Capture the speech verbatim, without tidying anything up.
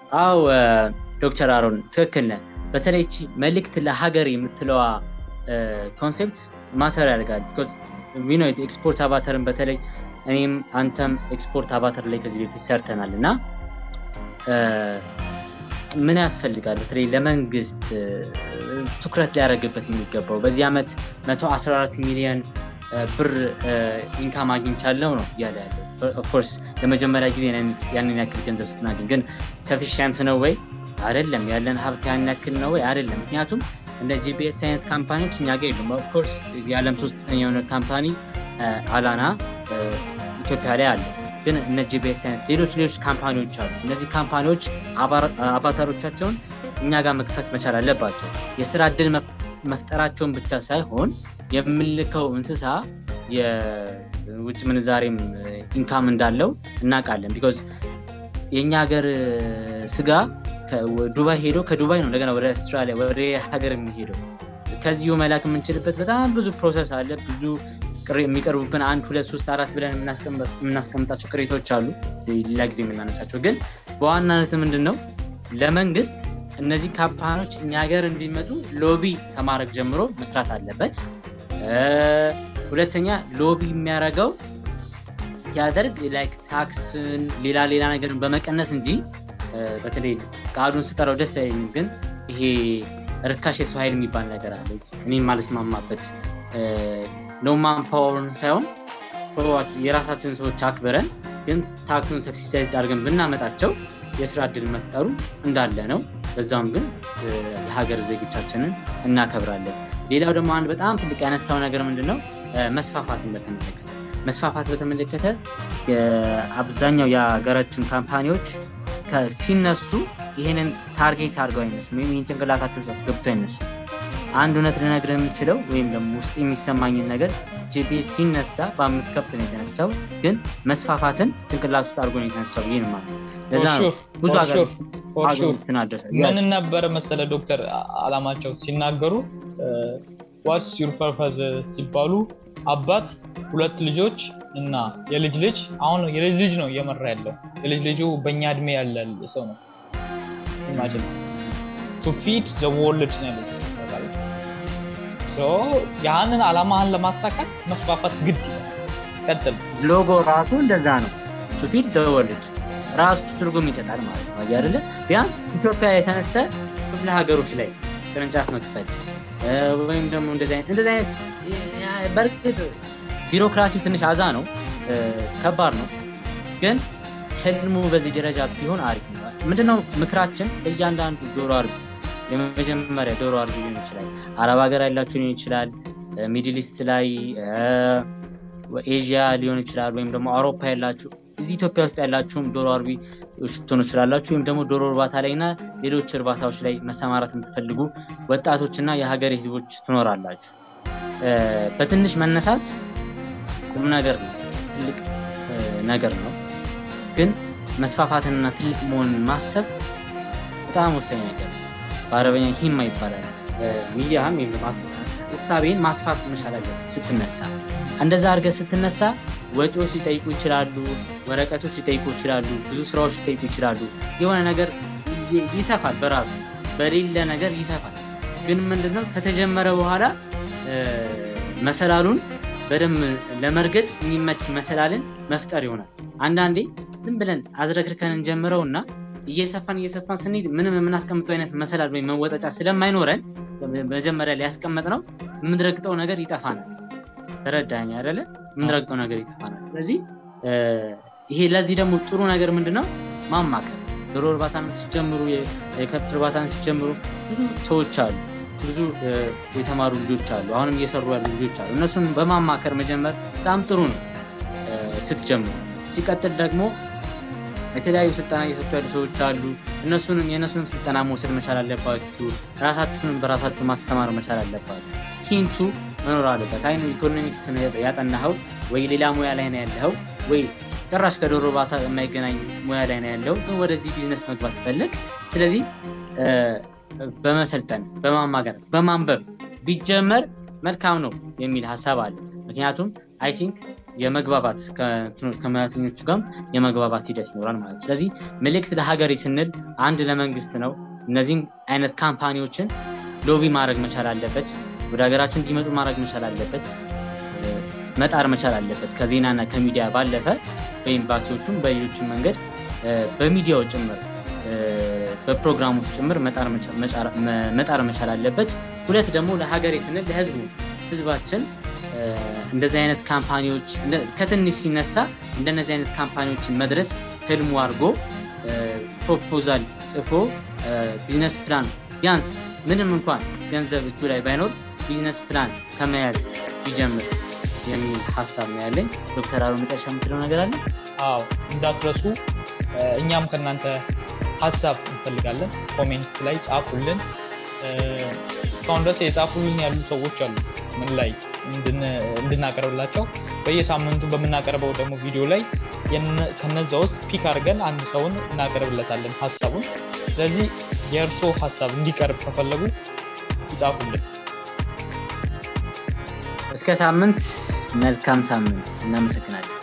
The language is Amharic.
አው ዶክተር አሮን ትክክል ነህ በተለይ እቺ መልእክት ለሀገር የምትለዋ ኮንሰፕት ማተር ያደርጋል because we know it export አባተርን በተለይ እኔም አንተም ኤክስፖርት አባተር ላይ ከዚህ በፊት ሰርተናልና ምን ያስፈልጋል በተለይ ለመንግስት ትኩረት ሊያደርግበት የሚገባው በዚህ አመት one hundred fourteen ሚሊዮን ብር ኢንካም አግኝቻለሁ ነው ያለ ያለው of course ለመጀመሪያ ጊዜ ያንን ያክል ገንዘብ ስናገኝ ግን sufficient ነው ወይ አይደለም ያለን ሀብት ያን ያክል ነው ወይ አይደለም ምክንያቱም እንደ ጂፒኤስ አይነት ካምፓኒዎች እኛ ጋር የሉም of course የዓለም ሶስተኛው ካምፓኒ አላና ኢትዮጵያ ላይ አለ ግን እነ ጂፒኤስ አይነት ሌሎች ሌሎች ካምፓኒዎች አሉ እነዚህ ካምፓኒዎች አባታሮቻቸውን እኛ ጋር መክፈት መቻል አለባቸው የሥራ ዕድል መፍጠራቸውን ብቻ ሳይሆን የምልከው እንስሳ የውጭ ምንዛሬም ኢንካም እንዳለው እናቃለን because የኛ ሀገር ስጋ ከዱባይ ሄዶ ከዱባይ ነው እንደገና ወደ አውስትራሊያ ወደ ሀገር የሚሄደው ከዚሁ መላክ የምንችልበት በጣም ብዙ ፕሮሰስ አለ ብዙ ቅሪ የሚቀርቡብን አንድ ሁለት ሶስት አራት ብለን እናስቀምጣ እናስቀምጣቸው ቅሪቶች አሉ ለጊዜ የምናነሳቸው ግን በዋናነት ምንድነው ለመንግስት እነዚህ ካምፓኒዎች እኛ ሀገር እንዲመጡ ሎቢ ከማድረግ ጀምሮ መስራት አለበት ሁለተኛ ሎቢ የሚያረጋው ሲያደርግ ላይክ ታክስን ሌላ ሌላ ነገርን በመቀነስ እንጂ በተለይ ቃሉን ስጠራው ደስ አይልም ግን ይሄ ርካሽ የሰው ኃይል የሚባል ነገር አለ እኔ ማለት ማማበት ኖ ማን ፓወርን ሳይሆን ፎርዋት የራሳችን ሰዎች አክበረን ግን ታክሱን ሰብሲዳይዝ አድርገን ብናመጣቸው የሥራ ዕድል መፍጠሩ እንዳለ ነው በዛም ግን የሀገር ዜጎቻችንን እናከብራለን ሌላው ደግሞ አንድ በጣም ትልቅ ያነሳው ነገር ምንድነው መስፋፋትን በተመለከተ መስፋፋት በተመለከተ የአብዛኛው የሀገራችን ካምፓኒዎች ሲነሱ ይሄንን ታርጌት አድርገው አይነሱ ወይም ይሄን ጭንቅላታቸው ያስገብተው አይነሱ አንድ እውነት ልነግርህ የምችለው ወይም ደግሞ ውስጥ የሚሰማኝ ነገር ጂፒኤስ ሲነሳ በአምስት ከብት ነው የተነሳው ግን መስፋፋትን ጭንቅላቱ አድርጎ ነው የተነሳው ይሄን ማለት ለዛ ነው ብዙ ሀገር ምን ነበር መሰለ ዶክተር አላማቸው ሲናገሩ what's your purpose ሲባሉ አባት ሁለት ልጆች እና የልጅ ልጅ አሁን የልጅ ልጅ ነው እየመራ ያለው የልጅ ልጁ በእኛ እድሜ ያለ ሰው ነው imagine to feed the world ነው so ያንን አላማህን ለማሳካት መስፋፋት ግድ ቀጥል ሎጎ ራሱ እንደዛ ነው to feed the world ራሱ ትርጉም ይሰጣል ማለት ነው አይደለ ቢያንስ ኢትዮጵያ የተነሳ ክፍለ ሀገሮች ላይ ቅርንጫፍ መክፈት ወይም ደግሞ እንደዛ አይነት እንደዛ አይነት በርግጥ ቢሮክራሲው ትንሽ አዛ ነው ከባድ ነው ግን ህልሙ በዚህ ደረጃ ቢሆን አሪፍ ነው ምንድነው ምክራችን ለእያንዳንዱ ዶሮ አርቢ የመጀመሪያ ዶሮ አርቢ ሊሆን ይችላል አረብ ሀገር ያላችሁ ሊሆን ይችላል ሚድል ኢስት ላይ ኤዥያ ሊሆን ይችላል ወይም ደግሞ አውሮፓ ያላችሁ እዚህ ኢትዮጵያ ውስጥ ያላችሁም ዶሮ አርቢ ልትሆኑ ይችላላችሁ ወይም ደግሞ ዶሮ እርባታ ላይና ሌሎች እርባታዎች ላይ መሰማራት የምትፈልጉ ወጣቶችና የሀገር ህዝቦች ትኖራላችሁ በትንሽ መነሳት ቁም ነገር ነው ትልቅ ነገር ነው ግን መስፋፋትና ትልቅ መሆን ማሰብ በጣም ወሳኝ ነገር ነው በአረበኛ ሂማ ይባላል ሚያም የማስተካከል እሳቤን ማስፋት መቻል አለበት ስትነሳ እንደዛ አርገ ስትነሳ ወጪዎች ሊጠይቁ ይችላሉ ወረቀቶች ሊጠይቁ ይችላሉ ብዙ ስራዎች ሊጠይቁ ይችላሉ የሆነ ነገር ይሰፋል በራሱ በሌለ ነገር ይሰፋል ግን ምንድነው ከተጀመረ በኋላ መሰላሉን በደም ለመርገጥ የሚመች መሰላልን መፍጠር ይሆናል አንዳንዴ ዝም ብለን አዝረክርከን እንጀምረውና እየሰፋን እየሰፋን ስንሄድ ምንም የምናስቀምጠው አይነት መሰላል ወይ መወጣጫ ስለማይኖረን መጀመሪያ ላይ ያስቀመጥነው ምንድረግጠው ነገር ይጠፋናል ተረዳኝ አይደለ ምንድረግጠው ነገር ይጠፋናል ስለዚህ ይሄ ለዚህ ደግሞ ጥሩ ነገር ምንድነው ማማከር ዶሮ እርባታን ሲጀምሩ የከብት እርባታን ሲጀምሩ ብዙ ሰዎች አሉ ብዙ የተማሩ ልጆች አሉ አሁንም እየሰሩ ያሉ ልጆች አሉ እነሱን በማማከር መጀመር በጣም ጥሩ ነው ስትጀምሩ ሲቀጥል ደግሞ የተለያዩ ስልጠና እየሰጡ ያሉ ሰዎች አሉ እነሱንም የነሱን ስልጠና መውሰድ መቻል አለባችሁ ራሳችሁን በራሳችሁ ማስተማር መቻል አለባችሁ ሂንቱ መኖር አለበት አይኑ ኢኮኖሚክስ ነው ያጠናኸው ወይ ሌላ ሙያ ላይ ነው ያለው ወይ ጭራሽ ከዶሮ እርባታ የማይገናኝ ሙያ ላይ ነው ያለው ግን ወደዚህ ቢዝነስ መግባት ፈልግ ስለዚህ በመሰልጠን በማማገር በማንበብ ቢጀመር መልካም ነው የሚል ሐሳብ አለ ምክንያቱም አይ ቲንክ የመግባባት ከመያተኞቹ ጋር የመግባባት ሂደት ይኖራል ማለት ስለዚህ መልእክት ለሀገሬ ስንል አንድ ለመንግስት ነው እነዚህን አይነት ካምፓኒዎችን ሎቢ ማድረግ መቻል አለበት ወደ ሀገራችን እንዲመጡ ማድረግ መቻል አለበት መጣር መቻል አለበት ከዜናና ከሚዲያ ባለፈ በኤምባሲዎቹም በሌሎችም መንገድ በሚዲያው ጭምር በፕሮግራሞች ጭምር መጣር መጣር መቻል አለበት ሁለት ደግሞ ለሀገሬ ስንል ለህዝቡ ህዝባችን እንደዚህ አይነት ካምፓኒዎች ከትንሽ ሲነሳ እንደነዚህ አይነት ካምፓኒዎችን መድረስ ህልሙ አድርጎ ፕሮፖዛል ጽፎ ቢዝነስ ፕላን ቢያንስ ምንም እንኳን ገንዘብ እጁ ላይ ባይኖር ቢዝነስ ፕላን ከመያዝ ይጀምር የሚል ሐሳብ ነው ያለኝ ዶክተር አሮ መጨረሻ የምትለው ነገር አለ አዎ እንዳትረሱ እኛም ከናንተ ሐሳብ እንፈልጋለን ኮሜንት ላይ ጻፉልን እስካሁን ድረስ የጻፉልን ያሉ ሰዎች አሉ ምን ላይ እንድናቀርብላቸው በየሳምንቱ በመናቀርበው ደግሞ ቪዲዮ ላይ ከነዛው ውስጥ ፒክ አድርገን አንድ ሰውን እናቀርብለታለን ሐሳቡን ስለዚህ የእርሶ ሐሳብ እንዲቀርብ ከፈለጉ ይጻፉልን እስከ ሳምንት መልካም ሳምንት እናመሰግናለን